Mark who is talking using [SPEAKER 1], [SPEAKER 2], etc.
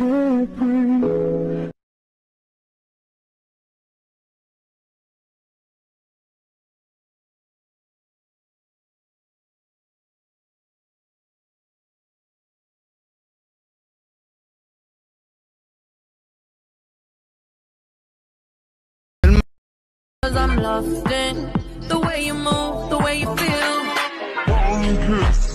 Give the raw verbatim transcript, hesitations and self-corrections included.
[SPEAKER 1] can't breathe.
[SPEAKER 2] Cause I'm lost in the way you move, the way you feel.
[SPEAKER 1] One kiss.